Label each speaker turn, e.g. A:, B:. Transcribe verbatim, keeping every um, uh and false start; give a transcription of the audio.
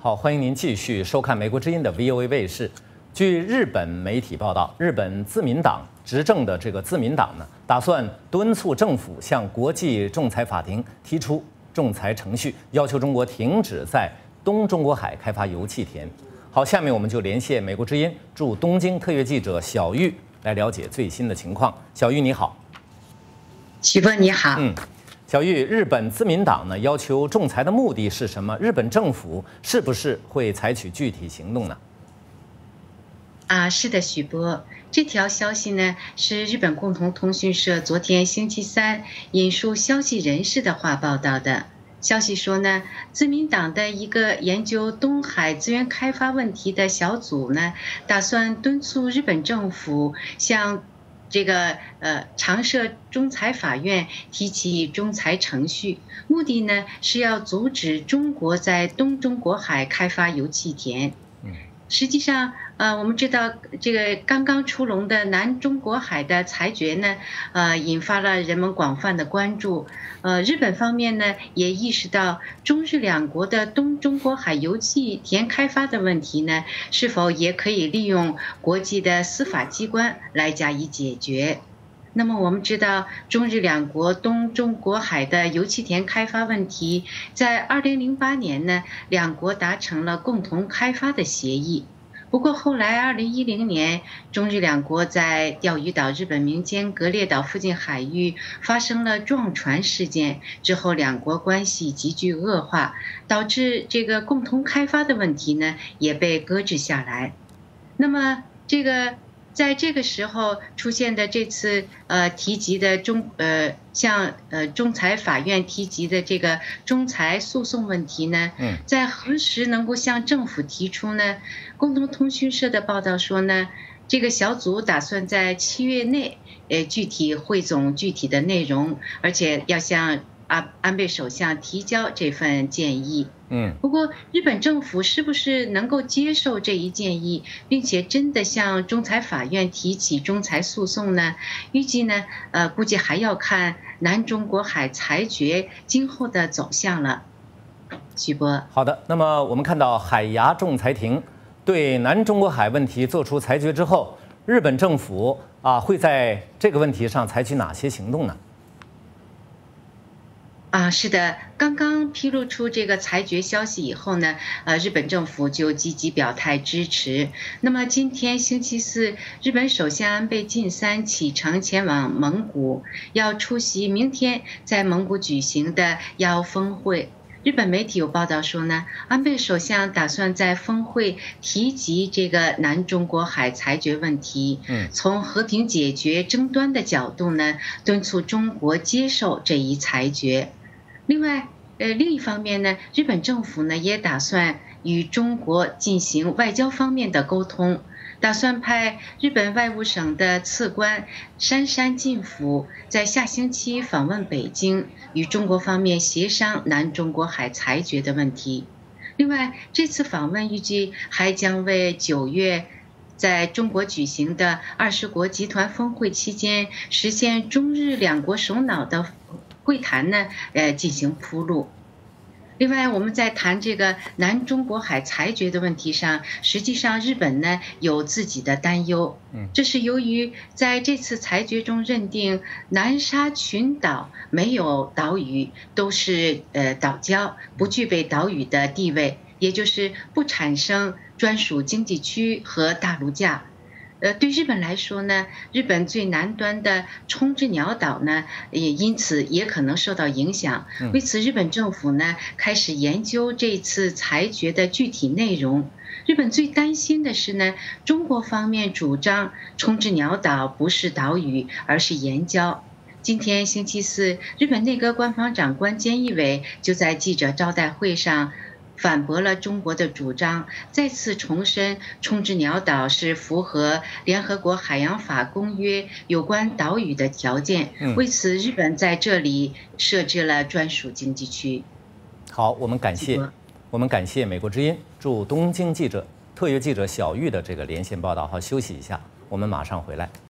A: 好，欢迎您继续收看美国之音的 V O A 卫视。据日本媒体报道，日本自民党执政的这个自民党呢，打算敦促政府向国际仲裁法庭提出仲裁程序，要求中国停止在东中国海开发油气田。好，下面我们就连线美国之音驻东京特约记者小玉来了解最新的情况。小玉你好。
B: 徐波你好。
A: 嗯。小玉，日本自民党呢要求仲裁的目的是什么？日本政府是不是会采取具体行动呢？
B: 啊，是的，徐波，这条消息呢是日本共同通讯社昨天星期三引述消息人士的话报道的。消息说呢，自民党的一个研究东海资源开发问题的小组呢，打算敦促日本政府向这个呃常设仲裁法院提起仲裁程序，目的呢是要阻止中国在东中国海开发油气田。实际上，呃，我们知道这个刚刚出笼的南中国海的裁决呢，呃，引发了人们广泛的关注。呃，日本方面呢也意识到中日两国的东中国海油气田开发的问题呢，是否也可以利用国际的司法机关来加以解决。那么我们知道，中日两国东中国海的油气田开发问题，在二零零八年呢，两国达成了共同开发的协议。不过后来，二零一零年，中日两国在钓鱼岛日本民间格列岛附近海域发生了撞船事件，之后两国关系急剧恶化，导致这个共同开发的问题呢也被搁置下来。那么这个。在这个时候出现的这次呃提及的中呃向呃仲裁法院提及的这个仲裁诉讼问题呢，在何时能够向政府提出呢？共同通讯社的报道说呢，这个小组打算在七月内呃具体汇总具体的内容，而且要向安安倍首相提交这份建议。嗯，不过日本政府是不是能够接受这一建议，并且真的向仲裁法院提起仲裁诉讼呢？预计呢，呃，估计还要看南中国海裁决今后的走向了。徐波，
A: 好的。那么我们看到海牙仲裁庭对南中国海问题作出裁决之后，日本政府啊会在这个问题上采取哪些行动呢？
B: 啊，是的，刚刚披露出这个裁决消息以后呢，呃，日本政府就积极表态支持。那么今天星期四，日本首相安倍晋三启程前往蒙古，要出席明天在蒙古举行的亚欧峰会。日本媒体有报道说呢，安倍首相打算在峰会提及这个南中国海裁决问题，从和平解决争端的角度呢，敦促中国接受这一裁决。另外，呃，另一方面呢，日本政府呢也打算与中国进行外交方面的沟通，打算派日本外务省的次官杉山进辅在下星期访问北京，与中国方面协商南中国海裁决的问题。另外，这次访问预计还将为九月在中国举行的二十国集团峰会期间实现中日两国首脑的会谈呢，呃，进行铺路。另外，我们在谈这个南中国海裁决的问题上，实际上日本呢有自己的担忧。这是由于在这次裁决中认定南沙群岛没有岛屿，都是呃岛礁，不具备岛屿的地位，也就是不产生专属经济区和大陆架。呃，对日本来说呢，日本最南端的冲之鸟岛呢，也因此也可能受到影响。为此，日本政府呢开始研究这次裁决的具体内容。日本最担心的是呢，中国方面主张冲之鸟岛不是岛屿，而是岩礁。今天星期四，日本内阁官房长官菅义伟就在记者招待会上反驳了中国的主张，再次重申冲之鸟岛是符合联合国海洋法公约有关岛屿的条件。为此，日本在这里设置了专属经济区。
A: 好，我们感谢我们感谢美国之音驻东京记者特约记者小玉的这个连线报道。好，休息一下，我们马上回来。